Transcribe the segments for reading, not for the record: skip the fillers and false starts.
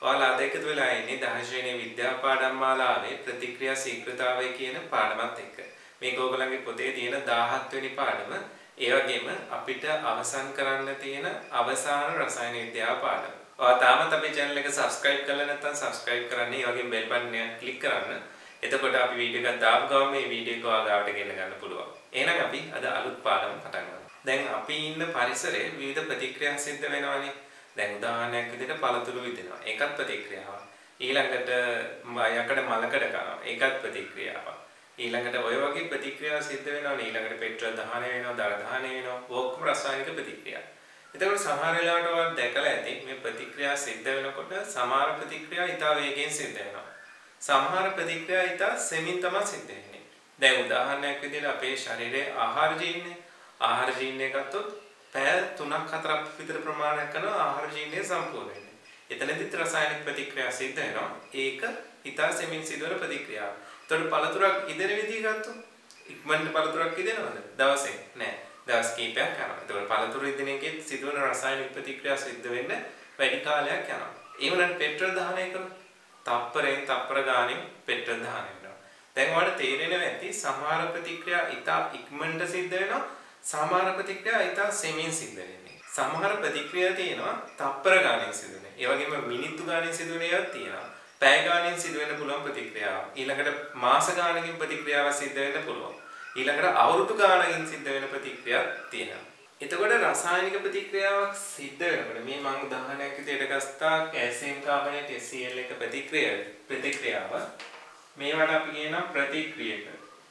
ඔයාලා අද එකතු වෙලා ඉන්නේ 10 ශ්‍රේණියේ විද්‍යා පාඩම් මාලාවේ ප්‍රතික්‍රියා ශීඝ්‍රතාවය කියන පාඩමත් එක්ක. මේක ඕගොල්ලන්ගේ පොතේ තියෙන 17 වෙනි පාඩම. ඒ වගේම අපිට අවසන් කරන්න තියෙන අවසාන රසායන විද්‍යාව පාඩම. ඔයා තාමත් අපේ channel එක subscribe කරලා නැත්නම් subscribe කරන්න. ඒ වගේම bell button එක click කරන්න. එතකොට අපි වීඩියෝ එකක් දාපු ගමන් මේ වීඩියෝ එක ඔයා ගාවට ගෙන්න ගන්න පුළුවන්. එහෙනම් අපි අද අලුත් පාඩම පටන් ගමු. දැන් අපි ඉන්න පරිසරයේ විවිධ ප්‍රතික්‍රියා සිද්ධ වෙනවානේ. දැන් උදාහරණයක් විදිහට පළතුරු විදිනවා. ඒකත් ප්‍රතික්‍රියාවක්. ඊළඟට යකඩ මලකඩ කරනවා. ඒකත් ප්‍රතික්‍රියාවක්. ඊළඟට ඔය වගේ ප්‍රතික්‍රියා සිද්ධ වෙනවානේ. ඊළඟට පෙට්‍රල් දහනය වෙනවා, දර දහනය වෙනවා. ඔක්කොම රසායනික ප්‍රතික්‍රියා. එතකොට සමහර වෙලාවට ඔයාලා දැකලා ඇති මේ ප්‍රතික්‍රියා සිද්ධ වෙනකොට සමහර ප්‍රතික්‍රියා ඉතා වේගෙන් සිද්ධ වෙනවා. සමහර ප්‍රතික්‍රියා ඉතා සෙමින් තමයි සිද්ධ වෙන්නේ. දැන් උදාහරණයක් විදිහට අපේ ශරීරයේ ආහාර ජීර්ණය. ආහාර ජීර්ණය ගත්තොත් පැය 3-4ක් විතර ප්‍රමාණයක් කරන ආහාර ජීර්ණය සම්පූර්ණ වෙන්නේ. එතනදිත් රසායනික ප්‍රතික්‍රියා සිද්ධ වෙනවා. ඒක ඉතා සෙමින් සිදුවන ප්‍රතික්‍රියාවක්. එතකොට පළතුරක් ඉදෙන විදිහ ගත්තොත් ඉක්මනට පළතුරක් ඉදෙනවද? දවසේ නෑ. දවස් කිහිපයක් යනවා. එතකොට පළතුරු ඉදෙන එකේ සිදුවන රසායනික ප්‍රතික්‍රියා සිද්ධ වෙන්න වැඩි කාලයක් යනවා. ඒ වුණාට පෙට්‍රල් දහනය කරොත් තප්පරෙන් තප්පර ගානේ පෙට්‍රල් දහනය වෙනවා. දැන් ඔයාලට තේරෙනවා ඇති සමහර ප්‍රතික්‍රියා ඉතා ඉක්මනට සිද්ධ වෙනවා. සමහර ප්‍රතික්‍රියා ඉතා සෙමින් සිද්ධ වෙන්නේ. සමහර ප්‍රතික්‍රියා තියෙනවා තප්පර ගානෙන් සිදු වෙන. ඒ වගේම මිනිත්තු ගානෙන් සිදු වෙන ඒවාත් තියෙනවා. පැය ගානෙන් සිදු වෙන්න පුළුවන් ප්‍රතික්‍රියාවක්. ඊළඟට මාස ගානකින් ප්‍රතික්‍රියාවක් සිද්ධ වෙන්න පුළුවන්. ඊළඟට අවුරුදු ගානකින් සිද්ධ වෙන ප්‍රතික්‍රියාවක් තියෙනවා. එතකොට රසායනික ප්‍රතික්‍රියාවක් සිද්ධ වෙනකොට මේ මම උදාහරණයක් විදිහට ගත්තා කැල්සියම් කාබනේට් HCl එක ප්‍රතික්‍රියාව. මේවට අපි කියනවා ප්‍රතික්‍රියක.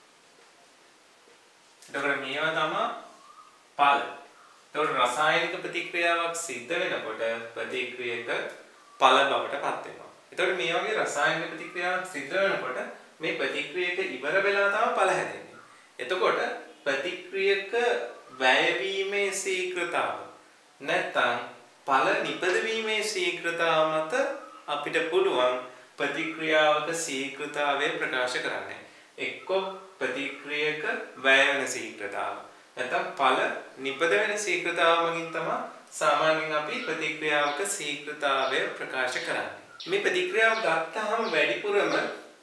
එතකොට මේවා තමයි ඵල. එතකොට රසායනික ප්‍රතික්‍රියාවක් සිද්ධ වෙනකොට ප්‍රතික්‍රියක ඵල බවට පත් වෙනවා. එතකොට මේ වගේ රසායනික ප්‍රතික්‍රියාවක් සිද්ධ වෙනකොට මේ ප්‍රතික්‍රියක ඉවර වෙලා තමයි ඵල හැදෙන්නේ. එතකොට ප්‍රතික්‍රියක වැයවීමේ ශීඝ්‍රතාව නැත්නම් ඵල නිපදවීමේ ශීඝ්‍රතාව මත අපිට පුළුවන් ප්‍රතික්‍රියාවක ශීඝ්‍රතාවය ප්‍රකාශ කරන්න. එක්ක ප්‍රතික්‍රියක වැය වෙන ශීඝ්‍රතාව නැත්නම් ඵල නිපද වෙන ශීඝ්‍රතාව මගින් තමයි සාමාන්‍යයෙන් අපි ප්‍රතික්‍රියාවක ශීඝ්‍රතාවය ප්‍රකාශ කරන්නේ. මේ ප්‍රතික්‍රියාව ගත්තාම වැඩිපුරම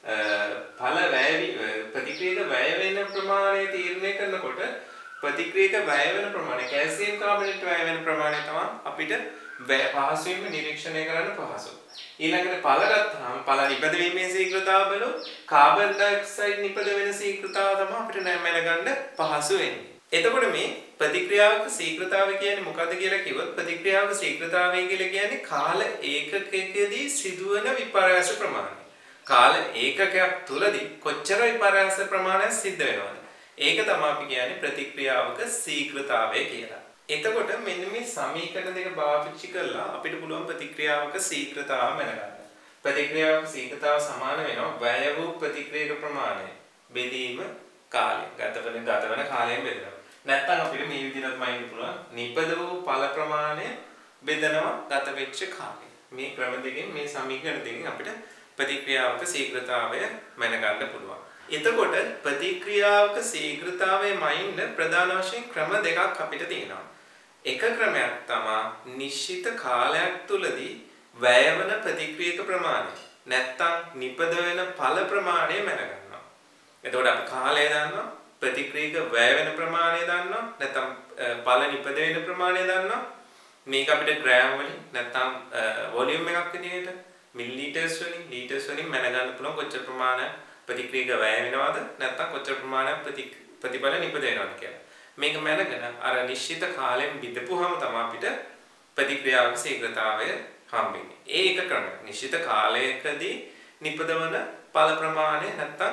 ඵල වැය ප්‍රතික්‍රියක වැය වෙන ප්‍රමාණය තීරණය කරනකොට ප්‍රතික්‍රියක වැය වෙන ප්‍රමාණය කැල්සියම් කාබනේට් වැය වෙන ප්‍රමාණය තමයි අපිට පහසුවෙන්ම නිරීක්ෂණය කරන්න පහසු. ඊළඟට ඵල ගත්තාම ඵල නිපද වීමේ ශීඝ්‍රතාව බලමු. කාබන් ඩයොක්සයිඩ් නිපද වෙන ශීඝ්‍රතාව තමයි අපිට නැමෙල ගන්න පහසු වෙන්නේ. එතකොට මේ ප්‍රතික්‍රියාවක ශීඝ්‍රතාවය කියන්නේ මොකද්ද කියලා කිව්වොත් ප්‍රතික්‍රියාවක ශීඝ්‍රතාවය කියලා කියන්නේ කාල ඒකකයකදී සිදුවන විපර්යාස ප්‍රමාණය. කාල ඒකකයක් තුලදී කොච්චර විපර්යාස ප්‍රමාණයක් සිද්ධ වෙනවද? ඒක තමයි අපි කියන්නේ ප්‍රතික්‍රියාවක ශීඝ්‍රතාවය කියලා. එතකොට මෙන්න මේ සමීකරණ දෙක පාවිච්චි කරලා අපිට පුළුවන් ප්‍රතික්‍රියාවක ශීඝ්‍රතාව මැනගන්න. ප්‍රතික්‍රියාවක ශීඝ්‍රතාව සමාන වෙනවා වැය වූ ප්‍රතික්‍රියක ප්‍රමාණය බෙදීම කාලය. ගතවන කාලයෙන් බෙදනවා. නැත්නම් අපිට මේ විදිහටම ඉන්න පුළුවන් නිපද වූ ඵල ප්‍රමාණය බෙදනවා ගත වෙච්ච කාලය. මේ ක්‍රම දෙකෙන් මේ සමීකරණ දෙකෙන් අපිට ප්‍රතික්‍රියාවක ශීඝ්‍රතාවය මැනගන්න පුළුවන්. එතකොට ප්‍රතික්‍රියාවක ශීඝ්‍රතාවය මයින්න ප්‍රධාන වශයෙන් ක්‍රම දෙකක් අපිට තියෙනවා. එක ක්‍රමයක් තමයි නිශ්චිත කාලයක් තුලදී වැය වෙන ප්‍රතික්‍රියක ප්‍රමාණය නැත්නම් නිපද වෙන ඵල ප්‍රමාණය මැනගන්නවා. එතකොට අපි කාලය දන්නවා, ප්‍රතික්‍රියක වැය වෙන ප්‍රමාණය දන්නවා, නැත්නම් ඵල නිපද වෙන ප්‍රමාණය දන්නවා. මේක අපිට ග්‍රෑම් වලින් නැත්නම් වොලියුම් එකක් විදිහට මිලිලීටර්ස් වලින් ලීටර්ස් වලින් මැනගන්න පුළුවන් කොච්චර ප්‍රමාණයක් ප්‍රතික්‍රියක වැය වෙනවද නැත්නම් කොච්චර ප්‍රමාණයක් ප්‍රතිඵල නිපද වෙනවද කියලා. මේක මැනගෙන අර නිශ්චිත කාලයෙන් බෙදපුවාම තමයි අපිට ප්‍රතික්‍රියාවක ශීඝ්‍රතාවය හම්බෙන්නේ. ඒ එක ක්‍රමයක්. නිශ්චිත කාලයකදී නිපදවන ඵල ප්‍රමාණය නැත්නම්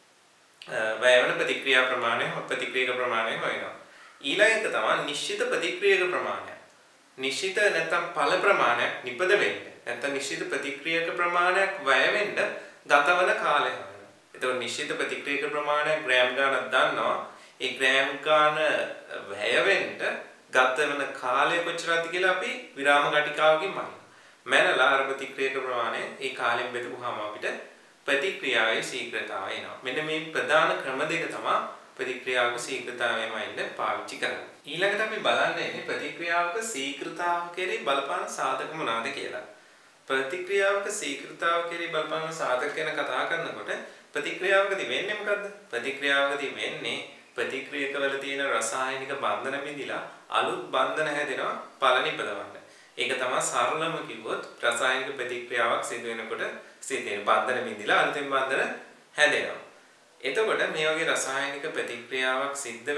වැය වෙන ප්‍රතික්‍රියා ප්‍රමාණය ප්‍රතික්‍රියක ප්‍රමාණය හොයනවා. ඊළඟ එක තමයි නිශ්චිත ප්‍රතික්‍රියක ප්‍රමාණය. නිශ්චිත නැත්නම් ඵල ප්‍රමාණයක් නිපද වෙන්න නැත්නම් නිශ්චිත ප්‍රතික්‍රියක ප්‍රමාණයක් වැය වෙන්න ගතවන කාලය හොයනවා. එතකොට නිශ්චිත ප්‍රතික්‍රියක ප්‍රමාණය ග්‍රෑම් ගානක් දන්නවා. ඒ ග්‍රෑම් ගාන වැය වෙන්න ගතවන කාලය කොච්චරද කියලා අපි විරාම ගණිකාවකින් මැනලා අර ප්‍රතික්‍රියක ප්‍රමාණය ඒ කාලයෙන් බෙදපුවාම අපිට ප්‍රතික්‍රියාවේ ශීඝ්‍රතාවය එනවා. මෙන්න මේ ප්‍රධාන ක්‍රම දෙක තමයි ප්‍රතික්‍රියාවක ශීඝ්‍රතාවයම ඉන්න පාවිච්චි කරන්නේ. ඊළඟට අපි බලන්නේ ප්‍රතික්‍රියාවක ශීඝ්‍රතාව කෙරෙහි බලපාන සාධක මොනවාද කියලා. ප්‍රතික්‍රියාවක ශීඝ්‍රතාව කෙරෙහි බලපාන සාධක ගැන කතා කරනකොට ප්‍රතික්‍රියාවකදී වෙන්නේ මොකද්ද? ප්‍රතික්‍රියාවකදී වෙන්නේ ප්‍රතික්‍රියකවල තියෙන රසායනික බන්ධන බිඳිලා අලුත් බන්ධන හැදෙනවා ඵල නිපදවන්න. ඒක තමයි සරලම කිව්වොත් රසායනික ප්‍රතික්‍රියාවක් සිදු වෙනකොට සිදෙන බන්ධන බිඳිලා අලුතෙන් බන්ධන හැදෙනවා. එතකොට මේ වගේ රසායනික ප්‍රතික්‍රියාවක්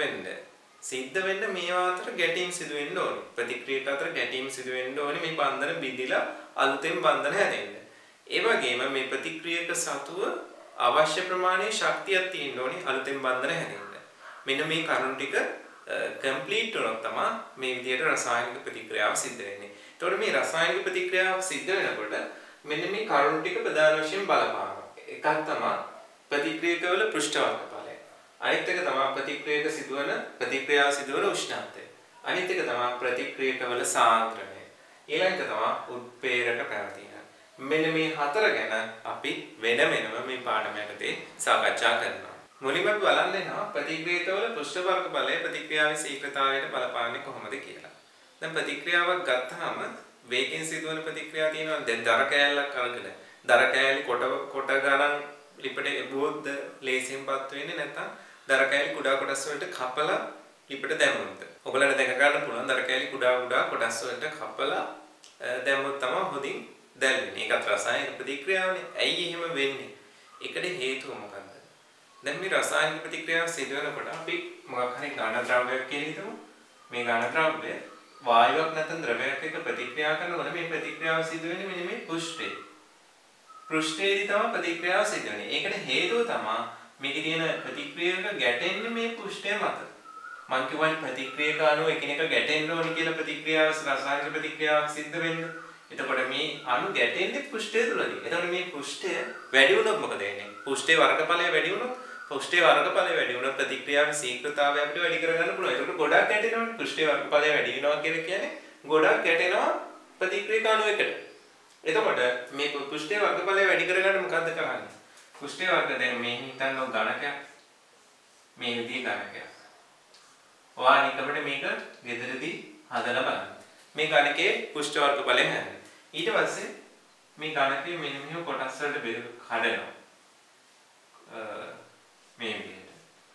සිද්ධ වෙන්න මේවා අතර ගැටීම් සිදු වෙන්න ඕනේ. ප්‍රතික්‍රියක අතර ගැටීම් සිදු වෙන්න ඕනේ මේ බන්ධන බිඳිලා අලුතෙන් බන්ධන හැදෙන්න. ඒ වගේම මේ ප්‍රතික්‍රියක සතුව අවශ්‍ය ප්‍රමාණයේ ශක්තියක් තියෙන්න ඕනේ අලුතෙන් බන්ධන හැදෙන්න. මෙන්න මේ කරුණු ටික කම්ප්ලීට් වුණොත් තමයි මේ විදිහට රසායනික ප්‍රතික්‍රියාව සිද්ධ වෙන්නේ. එතකොට මේ රසායනික ප්‍රතික්‍රියාවක් සිද්ධ වෙනකොට මෙන්න මේ කරුණු ටික ප්‍රධාන වශයෙන් බලපානවා. එකක් තමයි ප්‍රතික්‍රියකවල පෘෂ්ඨවර්ග ඵලය. අනිත් එක තමයි ප්‍රතික්‍රියාව සිදුවන උෂ්ණත්වය. අනිත් එක තමයි ප්‍රතික්‍රියකවල සාන්ද්‍රණය. ඊළඟට තමයි උත්ප්‍රේරක පැවතීම. මෙන්න මේ හතර ගැන අපි වෙනම මේ පාඩමයකදී සාකච්ඡා කරනවා. මුලින්ම අපි බලන්නේ ප්‍රතික්‍රියකවල පෘෂ්ඨවර්ග ඵලය ප්‍රතික්‍රියාවේ ශීඝ්‍රතාවයට බලපාන්නේ කොහොමද කියලා. දැන් ප්‍රතික්‍රියාවක් ගත්තාම වේගයෙන් සිදුවන ප්‍රතික්‍රියා තියෙනවා. දැන් දර කෑල්ලක් අරගෙන දර කෑලි කොට ගණන් ලිපට එබුවොත් ලේසියෙන්පත් වෙන්නේ නැත්නම් දර කෑලි කුඩා කොටස් වලට කපලා ලිපට දැම්මොත්. ඔයගොල්ලන්ට දැක ගන්න පුළුවන් දර කෑලි කුඩා කොටස් වලට කපලා දැම්මොත් තමයි හොඳින් දැල්වෙන්නේ. ඒකත් රසායනික ප්‍රතික්‍රියාවනේ. ඇයි එහෙම වෙන්නේ? ඒකට හේතුව මොකක්ද? දැන් මේ රසායනික ප්‍රතික්‍රියාව සිදු වෙනකොට අපි මොකක් හරි ඝන ද්‍රව්‍යයක් කියලා හිතමු. මේ ඝන ද්‍රව්‍ය වායුවක් නැත්නම් ද්‍රවයක් එක්ක ප්‍රතික්‍රියා කරනකොට මේ ප්‍රතික්‍රියාව සිදු වෙන්නේ මෙන්න මේ පෘෂ්ඨයේ. පෘෂ්ඨයේදී තමයි ප්‍රතික්‍රියාව සිදු වෙන්නේ. ඒකට හේතුව තමයි මේකේ තියෙන ප්‍රතික්‍රියක ගැටෙන්නේ මේ පෘෂ්ඨය මත. මම කියවනේ ප්‍රතික්‍රියක අණු එකිනෙක ගැටෙන්න ඕනි කියලා ප්‍රතික්‍රියාව රසායනික ප්‍රතික්‍රියාවක් සිද්ධ වෙන්න. එතකොට මේ අණු ගැටෙන්නේ පෘෂ්ඨය තුලදී. එතකොට මේ පෘෂ්ඨය වැඩි වුණොත් මොකද වෙන්නේ? පෘෂ්ඨයේ වර්ගඵලය වැඩි වුණොත් ප්‍රතික්‍රියාවේ ශීඝ්‍රතාවය අපිට වැඩි කරගන්න පුළුවන්. ඒකට ගොඩක් ගැටෙනවනේ. පෘෂ්ඨයේ වර්ගඵලය වැඩි වෙනවා කියන්නේ ගොඩක් ගැටෙනවා ප්‍රතික්‍රියක අණු එකට. එතකොට මේ පෘෂ්ඨයේ වර්ගඵලය වැඩි කරගන්න මොකද්ද කරන්නේ? පෘෂ්ඨයේ වර්ග දැන් මේ හිතන්න ඝනකයක්. මේ විදිහේ ඝනකයක්. ඔයානිකමට මේක ගෙදරදී හදලා බලන්න. මේ ඝනකයේ පෘෂ්ඨ වර්ගඵලය හැදෙනවා. ඊට පස්සේ මේ ඝනකයේ මෙන්න මෙහෙම කොටස් වලට කඩනවා. මේ විදිහට.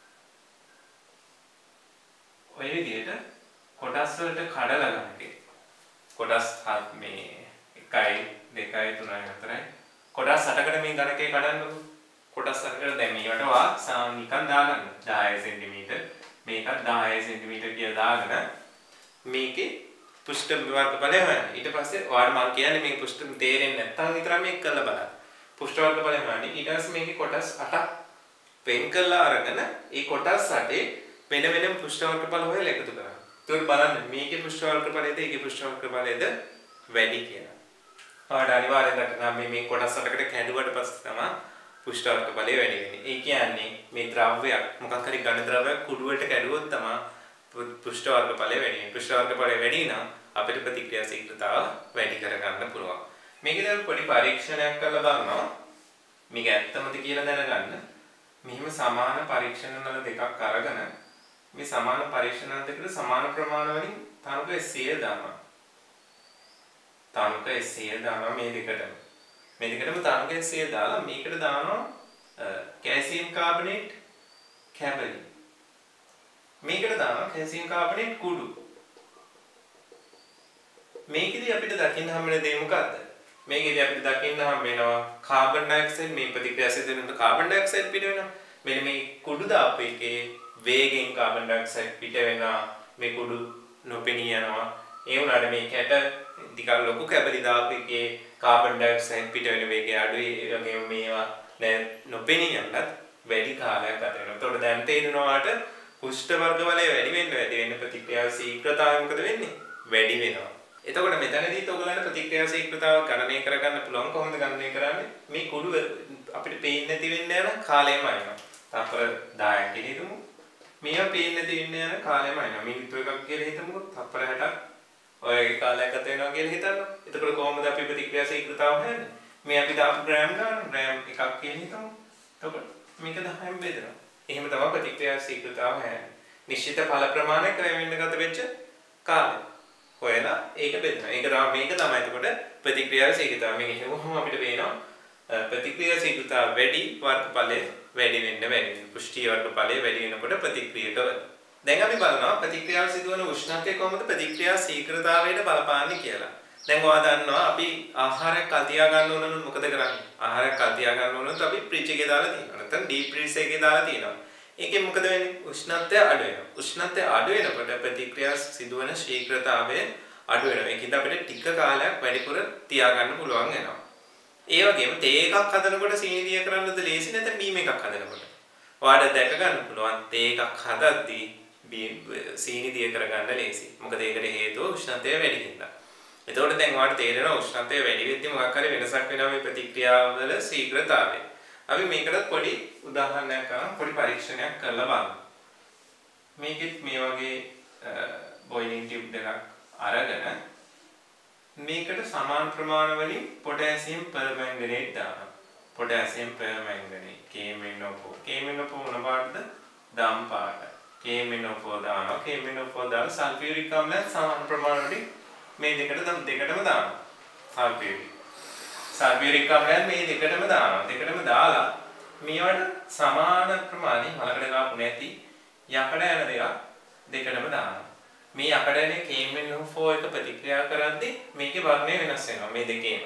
ඔය විදිහට කොටස් වලට කඩලා ඝනකේ. කොටස් මේ 1 2 3 4යි කොටස් 8කට මේ ඝනකේ කඩන්නකො. කොටස් 8කට දැන් මේවට වා නිකන් දාගන්න 10 cm මේකත් 10 cm කියලා දාගෙන මේකේ පෘෂ්ඨ වර්ගඵලය හොයන්න. ඊට පස්සේ ඔයාලට මම කියන්නේ මේ පෘෂ්ඨ තේරෙන්නේ නැත්නම් විතර මේක කරලා බලන්න. පෘෂ්ඨ වර්ගඵලය හොයන්න. ඊට පස්සේ මේකේ කොටස් 8ක් වෙන් කරලා අරගෙන ඒ කොටස් 8 වෙන වෙනම පෘෂ්ඨ වර්ගඵල හොයලා එකතු කරන්න. ඒකට බලන්න මේකේ පෘෂ්ඨ වර්ගඵලයද ඒකේ පෘෂ්ඨ වර්ගඵලයද වැඩි කියලා. ඔයාලට අනිවාර්යෙන් දක්වන්න මේ කොටස් 8කට කැඩුවට පස්සේ තමයි පෘෂ්ඨ වර්ගඵලය වැඩි වෙන්නේ. ඒ කියන්නේ මේ ද්‍රව්‍යයක් මොකක් හරි ඝන ද්‍රව්‍යයක් කුඩුවට කැඩුවොත් තමයි පෘෂ්ඨ වර්ගඵලය වැඩි වෙන්නේ. පෘෂ්ඨ වර්ගඵලය වැඩි නම් අපිට ප්‍රතික්‍රියා ශීඝ්‍රතාව වැඩි කරගන්න පුළුවන්. මේකේ දැන් පොඩි පරීක්ෂණයක් කරලා බලනවා. මේක ඇත්තමද කියලා දැනගන්න. මෙහිම සමාන පරීක්ෂණ වල දෙකක් අරගෙන මේ සමාන පරීක්ෂණ දෙකට සමාන ප්‍රමාණ වලින් තනුක 100 දානවා. තනුක 100 දානවා මේ දෙකටම. මේ දෙකටම තනුක 100 දාලා මේකට දානවා කැල්සියම් කාබනේට් කැබලි. මේකට දානවා කැල්සියම් කාබනේට් කුඩු. මේකෙදි අපිට දකින්න හම්බෙන දේ මොකද්ද? මේකෙදි අපිට දකින්න හම්බ වෙනවා කාබන් ඩයොක්සයිඩ් මේ ප්‍රතික්‍රියා සිදු වෙනකොට කාබන් ඩයොක්සයිඩ් පිට වෙනවා. මෙන්න මේ කුඩු දාපු එකේ වේගෙන් කාබන් ඩයොක්සයිඩ් පිට වෙනවා. මේ කුඩු නොපෙනී යනවා. ඒ වුණාට මේ කැට ටිකක් ලොකු කැබලි දාපු එකේ කාබන් ඩයොක්සයිඩ් පිට වෙන වේගය අඩුයි. ඒ වගේම මේවා නොපෙනී යනත් වැඩි කාලයක් ගත වෙනවා. එතකොට දැන් තේරෙනවාට පුෂ්ඨ වර්ග වලේ වැඩි වෙන්න ප්‍රතික්‍රියා ශීඝ්‍රතාවය මොකද වෙන්නේ? වැඩි වෙනවා. එතකොට මෙතනදීත් ඔයගොල්ලන්ට ප්‍රතික්‍රියා ශීඝ්‍රතාව ගණනය කරගන්න පුළුවන්. කොහොමද ගණනය කරන්නේ? මේ කුඩු අපිට පේන්නේ නැති වෙන්න යන කාලයම අයනවා. තප්පර 10ක් කියලා හිතමු. මේවා පේන්නේ නැති වෙන්න යන කාලයම අයනවා. මිනිත්තු එකක් කියලා හිතමුකෝ. තප්පර 60ක් ඔය කාලයක් ගත වෙනවා කියලා හිතන්න. එතකොට කොහොමද අපි ප්‍රතික්‍රියා ශීඝ්‍රතාව හොයන්නේ? මේ අපි දාපු ග්‍රෑම් ගන්න ග්‍රෑම් එකක් කියලා හිතමු. එතකොට මේක 10න් බෙදෙනවා. එහෙම තමයි ප්‍රතික්‍රියා ශීඝ්‍රතාව හොයන්නේ. නිශ්චිත ඵල ප්‍රමාණයක් වෙන්න ගත වෙච්ච කාලය. හොයලා ඒක බෙදනවා. ඒක තමයි මේක තමයි එතකොට ප්‍රතික්‍රියාවේ ශීඝ්‍රතාවය. මේක හෙවුවම අපිට පේනවා ප්‍රතික්‍රියා ශීඝ්‍රතාව වැඩි වර්ගඵලය වැඩි වෙන්න. පුෂ්ටි වර්ගඵලය වැඩි වෙනකොට ප්‍රතික්‍රියකවල. දැන් අපි බලනවා ප්‍රතික්‍රියාව සිදුවන උෂ්ණත්වය කොහොමද ප්‍රතික්‍රියා ශීඝ්‍රතාවයට බලපාන්නේ කියලා. දැන් ඔයා දන්නවා අපි ආහාරයක් කල් තියා ගන්න ඕන නම් මොකද කරන්නේ? ආහාරයක් කල් තියා ගන්න ඕන නම් අපි ෆ්‍රිජ් එකේ දාලා තියෙනවා. නැත්නම් ඩීප් ෆ්‍රීසර් එකේ දාලා තියෙනවා. ඒකෙන් මොකද වෙන්නේ? උෂ්ණත්වය අඩු වෙනවා. උෂ්ණත්වය අඩු වෙනකොට ප්‍රතික්‍රියා සිදුවන ශීඝ්‍රතාවය අඩු වෙනවා. ඒකින්ද අපිට ටික කාලයක් වැඩිපුර තියා ගන්න පුළුවන් වෙනවා. ඒ වගේම තේ එකක් හදනකොට සීනි දිය කරන්නද ලේසි නැත්නම් බීම් එකක් හදනකොට? ඔයාලට දැක ගන්න පුළුවන් තේ එකක් හදද්දී සීනි දිය කරගන්න ලේසි. මොකද ඒකට හේතුව උෂ්ණත්වය වැඩි හින්දා. එතකොට දැන් ඔයාලට තේරෙනවා උෂ්ණත්වය වැඩි වෙද්දී මොකක් හරි වෙනසක් වෙනවා මේ ප්‍රතික්‍රියාවල ශීඝ්‍රතාවය. අපි මේකට පොඩි උදාහරණයක් කරන් පොඩි පරීක්ෂණයක් කරලා බලමු. මේකෙත් මේ වගේ බොයිලින් ටියුබ් එකක් අරගෙන මේකට සමාන ප්‍රමාණ වලින් පොටෑසියම් පර්මැංගනේට් දානවා. Potassium පර්මැංගනේට් KMnO4. KMnO4 මොන පාටද? දම් පාට. KMnO4 දානවා. KMnO4 දාලා සල්ෆියුරික් අම්ලයත් සමාන ප්‍රමාණ වලින් මේ දෙකටම දානවා. සල්ෆියුරික් අම්ලයත් මේ දෙකටම දානවා. දෙකටම දාලා මේවට සමාන ප්‍රමාණය මලකඩ ගාපු නැති යකඩ යන දෙකටම දානවා. මේ යකඩ යන KMnO4 එක ප්‍රතික්‍රියා කරද්දී මේකේ වර්ණය වෙනස් වෙනවා මේ දෙකේම.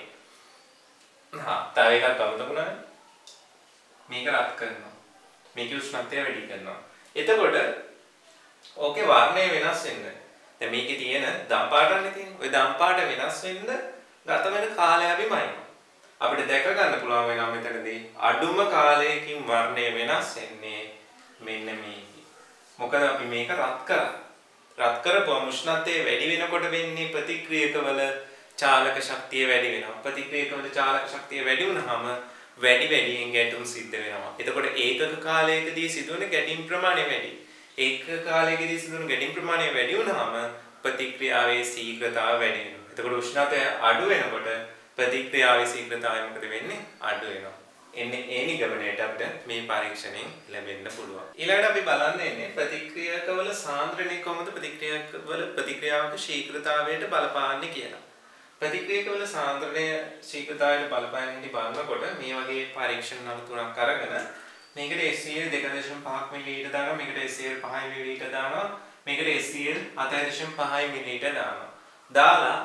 තව එකක් අමතකුණානේ. මේක රත් කරනවා. මේකේ උෂ්ණත්වය වැඩි කරනවා. එතකොට ඕකේ වර්ණය වෙනස් වෙන්නේ. දැන් මේකේ තියෙන දම් පාටනේ තියෙන්නේ. ওই දම් පාට වෙනස් වෙන්න ගත වෙන කාලය අපි මයින්නවා. අපිට දැක ගන්න පුළුවන් වෙනවා මෙතනදී අඩුම කාලයකින් වර්ණය වෙනස් වෙන්නේ මෙන්න මේකයි. මොකද අපි මේක රත් කරා. රත් කරපුවම උෂ්ණත්වය වැඩි වෙනකොට වෙන්නේ ප්‍රතික්‍රියකවල චාලක ශක්තිය වැඩි වෙනවා. ප්‍රතික්‍රියකවල චාලක ශක්තිය වැඩි වුණාම වැඩියෙන් ගැටුම් සිද්ධ වෙනවා. එතකොට ඒකක කාලයකදී සිදුවන ගැටීම් ප්‍රමාණය වැඩි. ඒකක කාලයකදී සිදුවන ගැටීම් ප්‍රමාණය වැඩි වුණාම ප්‍රතික්‍රියාවේ ශීඝ්‍රතාවය වැඩි වෙනවා. එතකොට උෂ්ණත්වය අඩු වෙනකොට ප්‍රතික්‍රියාවේ ශීඝ්‍රතාවය මොකද වෙන්නේ? අඩු වෙනවා. එන්නේ ඒ නිගමනයට අපිට මේ පරීක්ෂණයෙන් ලැබෙන්න පුළුවන්. ඊළඟට අපි බලන්නේ ප්‍රතික්‍රියකවල සාන්ද්‍රණය කොහොමද ප්‍රතික්‍රියාවක ශීඝ්‍රතාවයට බලපාන්නේ කියලා. ප්‍රතික්‍රියකවල සාන්ද්‍රණය ශීඝ්‍රතාවයට බලපාන හැටි බලනකොට මේ වගේ පරීක්ෂණ නම තුනක් අරගෙන මේකට SCL 2.5 මිලිලීටර් දානවා, මේකට SCL 5 මිලිලීටර් දානවා, මේකට SCL 7.5 මිලිලීටර් දානවා. දාලා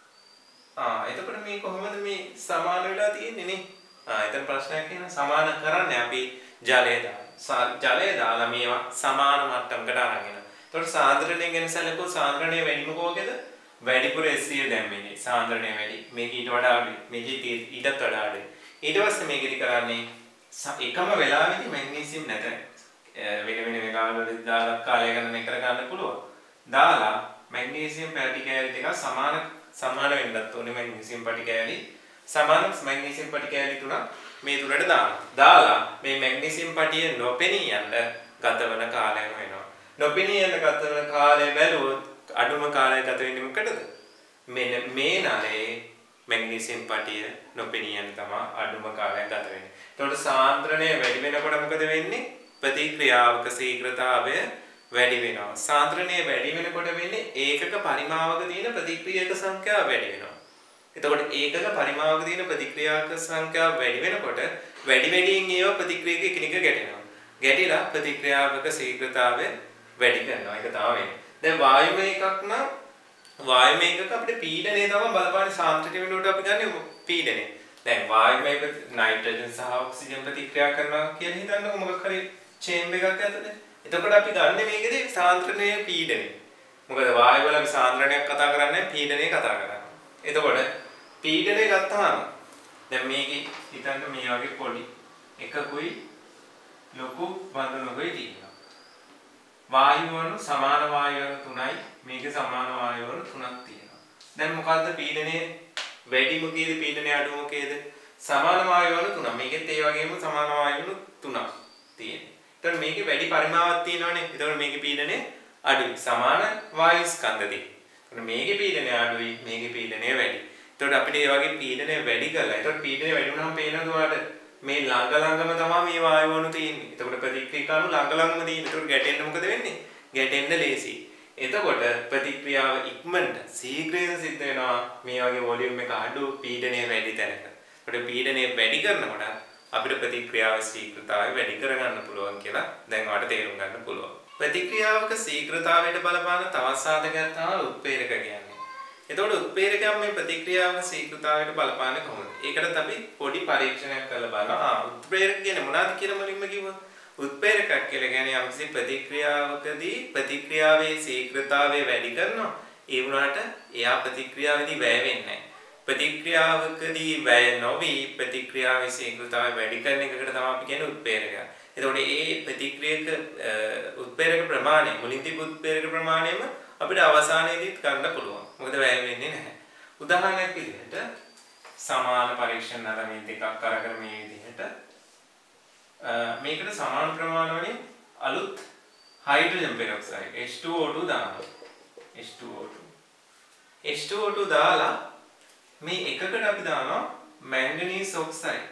එතකොට මේ කොහොමද මේ සමාන වෙලා තියෙන්නේ නේ? එතන ප්‍රශ්නයක් කියනවා සමාන කරන්නේ අපි ජලය දාලා. ජලය දාලා මේවා සමාන මට්ටමකට අරගෙන. එතකොට සාන්ද්‍රණය ගැන සැලකුවොත් සාන්ද්‍රණය වැඩිම කෝකේද? වැඩිපුර SCL දැම්මේ. සාන්ද්‍රණය වැඩි. මේක ඊට වඩා අඩුයි. මේක ඊටත් වඩා අඩුයි. ඊට පස්සේ මේකෙදි කරන්නේ එකම වෙලාවෙදි මැග්නීසියම් නැත. වෙන වෙලාවලදී දාලා කාලය ගණනය කර ගන්න පුළුවන්. දාලා මැග්නීසියම් පැටි කෑලි දෙක සමාන වෙන්නත් ඕනේ. මැග්නීසියම් පැටි කෑලි සමාන මැග්නීසියම් පැටි කෑලි තුනක් මේ තුනට දාලා මේ මැග්නීසියම් පැටිය නොපෙනී යන්න ගත වන කාලය වෙනවා. නොපෙනී යන ගත වන කාලය බැලුවොත් අඩුම කාලය ගත වෙන්නේ මොකටද? මෙන්න මේ නලේ මැග්නීසියම් පැටිය නොපෙනී යන තමයි අඩුම කාලය ගත වෙන්නේ. එතකොට සාන්ද්‍රණය වැඩි වෙනකොට මොකද වෙන්නේ? ප්‍රතික්‍රියාවක ශීඝ්‍රතාවය වැඩි වෙනවා. සාන්ද්‍රණය වැඩි වෙනකොට වෙන්නේ ඒකක පරිමාවක තියෙන ප්‍රතික්‍රියක සංඛ්‍යාව වැඩි වෙනවා. එතකොට ඒකක පරිමාවක තියෙන ප්‍රතික්‍රියාක සංඛ්‍යාව වැඩි වෙනකොට වැඩියෙන් ඒවා ප්‍රතික්‍රියක එකිනෙක ගැටෙනවා. ගැටිලා ප්‍රතික්‍රියාවක ශීඝ්‍රතාවය වැඩි කරනවා. ඒක තමයි වෙන්නේ. දැන් වායුමය එකක් නම් වායුමය එකක අපිට පීඩනය තමයි බලපාන්නේ. සාන්ද්‍රණය වෙනකොට අපි ගන්න පීඩනය. දැන් වායුමය එක නයිට්‍රජන් සහ ඔක්සිජන් ප්‍රතික්‍රියා කරනවා කියලා හිතන්නකො මොකක් හරි චේම්බර් එකක් ඇතුලේ. එතකොට අපි ගන්න මේකේදී සාන්ද්‍රණයේ පීඩනය. මොකද වායු වල අපි සාන්ද්‍රණයක් කතා කරන්නේ පීඩනය කතා කරන්නේ. එතකොට පීඩනය ගත්තාම දැන් මේකේ හිතන්න මේ වගේ පොඩි එකකුයි ලොකු බඳුනකුයි තියෙනවා. වායු වල සමාන වායු වල 3යි මේකේ සමාන වායු වල 3ක් තියෙනවා. දැන් මොකද්ද පීඩනය වැඩි මොකේද පීඩනය අඩු මොකේද? සමාන වායු වල 3. මේකෙත් ඒ වගේම සමාන වායු වල 3ක් තියෙනවා. එතකොට මේකේ වැඩි පරිමාවක් තියෙනවනේ. එතකොට මේකේ පීඩනය අඩුයි. සමාන වායු ස්කන්ධදී. එතකොට මේකේ පීඩනය අඩුයි, මේකේ පීඩනය වැඩි. එතකොට අපිට මේ වගේ පීඩනය වැඩි කරලා. එතකොට පීඩනය වැඩි වුණාම පේනවද ඔයාලට? මේ ළඟම තමයි මේ වායු වණු තියෙන්නේ. එතකොට ප්‍රතික්‍රියාණු ළඟම තියෙන්නේ. එතකොට ගැටෙන්න මොකද වෙන්නේ? ගැටෙන්න ලේසි. එතකොට ප්‍රතික්‍රියාව ඉක්මනට ශීඝ්‍රයෙන් සිද්ධ වෙනවා මේ වගේ වොලියුම් එක අඩු පීඩනය වැඩි තැනක. ඒකට පීඩනය වැඩි කරනකොට අපිට ප්‍රතික්‍රියාවේ ශීඝ්‍රතාවය වැඩි කරගන්න පුළුවන් කියලා දැන් ඔයාලට තේරුම් ගන්න පුළුවන්. ප්‍රතික්‍රියාවක ශීඝ්‍රතාවයට බලපාන තවත් සාධකයක් තමයි උත්ප්‍රේරක කියන්නේ. එතකොට උත්ප්‍රේරකයන් මේ ප්‍රතික්‍රියාවක ශීඝ්‍රතාවයට බලපාන්නේ කොහොමද? ඒකටත් අපි පොඩි පරීක්ෂණයක් කරලා බලනවා. උත්ප්‍රේරක කියන්නේ මොනවද කියලා මුලින්ම කිව්වා. උත්ප්‍රේරකයක් කියලා කියන්නේ යම්කිසි ප්‍රතික්‍රියාවකදී ප්‍රතික්‍රියාවේ ශීඝ්‍රතාවය වැඩි කරනවා. ඒ වුණාට එයා ප්‍රතික්‍රියාවේදී වැය වෙන්නේ නැහැ. ප්‍රතික්‍රියාවකදී වැය නොවි ප්‍රතික්‍රියාවේ ශීඝ්‍රතාවය වැඩි කරන එකකට තමයි අපි කියන්නේ උත්ප්‍රේරකය. එතකොට මේ ප්‍රතික්‍රියක උත්ප්‍රේරක ප්‍රමාණය මුලින් තිබු උත්ප්‍රේරක ප්‍රමාණයම අපිට අවසානයේදීත් ගන්න පුළුවන්. මොකද වැය වෙන්නේ නැහැ. උදාහරණයක් විදිහට සමාන පරීක්ෂණ නරඹන දෙකක් අරගෙන මේ විදිහට මේකට සමාන ප්‍රමාණ වලින් අලුත් හයිඩ්‍රජන් පෙරොක්සයිඩ් H2O2 දානවා. H2O2 දාලා මේ එකකට අපි දානවා මැංගනීස් ඔක්සයිඩ්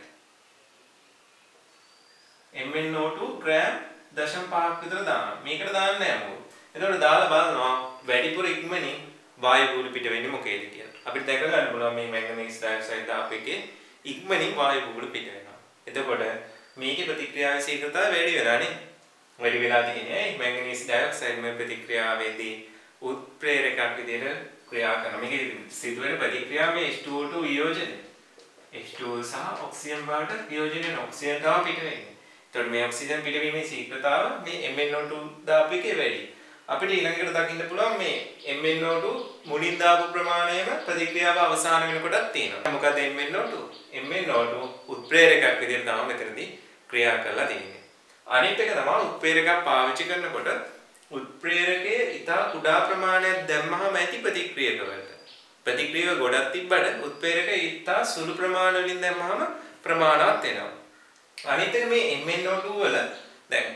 MnO2 ග්‍රෑම් 0.5ක් විතර දානවා. මේකට දාන්නේ නැහැ මොකද. එතකොට දාලා බලනවා වැඩිපුර ඉක්මනින් වායු බුබුලු පිට වෙන්නේ මොකේද කියලා. අපිට දැක ගන්න පුළුවන් මේ මැංගනීස් ඩයොක්සයිඩ් දාපු එකේ ඉක්මනින් වායු බුබුලු පිට වෙනවා. එතකොට මේකේ ප්‍රතික්‍රියාවේ ශීඝ්‍රතාවය වැඩි වෙලා නේ. වැඩි වෙලා තියෙන්නේ මැංගනීස් ඩයොක්සයිඩ් මේ ප්‍රතික්‍රියාවේදී උත්ප්‍රේරකයක් විදිහට ක්‍රියා කරනවා. මේකේ සිදුවෙන ප්‍රතික්‍රියාවේ H2O2 වියෝජනය. H2O සහ ඔක්සිජන් වලට වියෝජනය වෙන ඔක්සිජන් තමයි පිට වෙන්නේ. එතකොට මේ ඔක්සිජන් පිටවීමේ ශීඝ්‍රතාව මේ MnO2 දාපු එකේ වැඩි. අපිට ඊළඟට දකින්න පුළුවන් මේ MnO2 මුලින් දාපු ප්‍රමාණයම ප්‍රතික්‍රියාව අවසන් වෙනකොටත් තියෙනවා. මොකද MnO2 උත්ප්‍රේරකයක් විදිහට තමයි මෙතනදී ක්‍රියා කරලා තියෙන්නේ. අනිත් එක තමයි උත්ප්‍රේරකයක් පාවිච්චි කරනකොට උත්ප්‍රේරකයේ ඉතා කුඩා ප්‍රමාණයක් දැම්මහම ඇති ප්‍රතික්‍රියක වලට. ප්‍රතික්‍රියාව ගොඩක් තිබ්බට උත්ප්‍රේරකයේ ඉතා සුළු ප්‍රමාණ වලින් දැම්මහම ප්‍රමාණවත් වෙනවා. අනිත් එක මේ MnO2 වල දැන්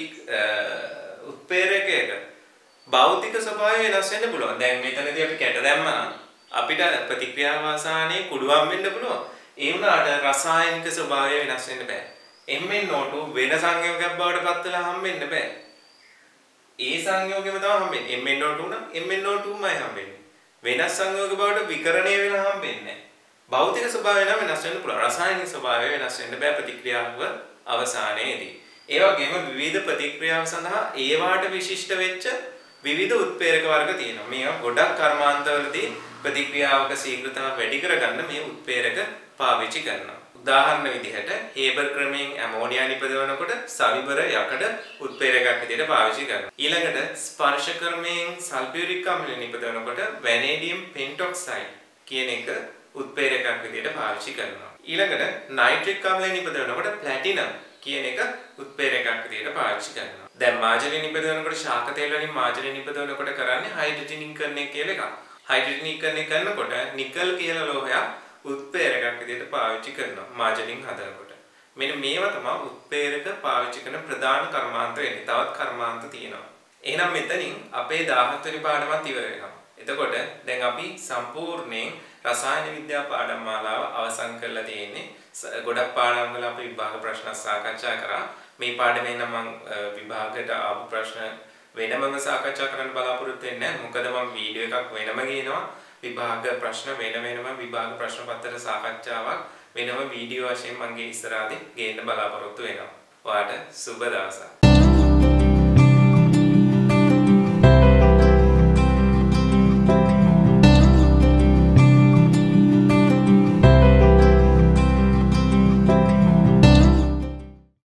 උත්ප්‍රේරකයක භෞතික ස්වභාවය වෙනස් වෙන්න පුළුවන්. දැන් මෙතනදී අපි කැට දැම්මම අපිට ප්‍රතික්‍රියාව අවසානයේ කුඩුවම් වෙන්න පුළුවන්. ඒ වුණාට රසායනික ස්වභාවය වෙනස් වෙන්න බෑ. MnO2 වෙන සංයෝගයක් බවට පත් වෙලා හම්බෙන්න බෑ. ඒ සංයෝගෙම තමයි හම්බෙන්නේ. MnO2 නම් MnO2මයි හම්බෙන්නේ. වෙනස් සංයෝග බවට විකරණය වෙලා හම්බෙන්නේ නැහැ. භෞතික ස්වභාවය නම් වෙනස් වෙන්න පුළුවන්. රසායනික ස්වභාවය වෙනස් වෙන්න බෑ ප්‍රතික්‍රියාව අවසානයේදී. ඒ වගේම විවිධ ප්‍රතික්‍රියාව සඳහා ඒවාට විශිෂ්ට වෙච්ච විවිධ උත්ප්‍රේරක වර්ග තියෙනවා. මේවා ගොඩක් කර්මාන්තවලදී ප්‍රතික්‍රියාවක ශීඝ්‍රතාව වැඩි කරගන්න මේ උත්ප්‍රේරක පාවිච්චි කරනවා. උදාහරණ විදිහට හේබර් ක්‍රමයෙන් ඇමෝනියා නිපදවනකොට සවිබර යකඩ උත්ප්‍රේරකයක් විදිහට පාවිච්චි කරනවා. ඊළඟට ස්පර්ශ ක්‍රමයෙන් සල්ෆියුරික් අම්ලය නිපදවනකොට වැනේඩියම් පෙන්ටොක්සයිඩ් කියන එක උත්ප්‍රේරකයක් විදිහට පාවිච්චි කරනවා. ඊළඟට නයිට්‍රික් අම්ලය නිපදවනකොට ප්ලැටිනම් කියන එක උත්ප්‍රේරකයක් විදිහට පාවිච්චි කරනවා. දැන් මාජලි නිපදවනකොට ශාක තෙල් වලින් මාජලි නිපදවනකොට කරන්නේ හයිඩ්‍රජනීකරණය කියලා එකක්. හයිඩ්‍රජනීකරණය කරනකොට නිකල් කියලා ලෝහයක් උත්ප්‍රේරකයක් විදිහට පාවිච්චි කරනවා මාජලින් හදනකොට. මෙන්න මේවා තමයි උත්ප්‍රේරක පාවිච්චි කරන ප්‍රධාන කර්මාන්ත වෙන්නේ. තවත් කර්මාන්ත තියෙනවා. එහෙනම් මෙතනින් අපේ 17 වෙනි පාඩමත් ඉවර වෙනවා. එතකොට දැන් අපි සම්පූර්ණයෙන් රසායන විද්‍යා පාඩම් මාලාව අවසන් කරලා තියෙන්නේ. ගොඩක් පාඩම් වල අපි විභාග ප්‍රශ්න සාකච්ඡා කරා. මේ පාඩමේ නම් මම විභාගයට ආපු ප්‍රශ්න වෙනමම සාකච්ඡා කරන්න බලාපොරොත්තු වෙන්නේ නැහැ. මොකද මම වීඩියෝ එකක් වෙනම ගේනවා. විභාග ප්‍රශ්න වෙනම විභාග ප්‍රශ්න පත්‍ර සාකච්ඡාවක් වෙනම වීඩියෝ වශයෙන් මගේ ඉස්සරහදී ගේන්න බලාපොරොත්තු වෙනවා. ඔයාලට සුබ දවසක්.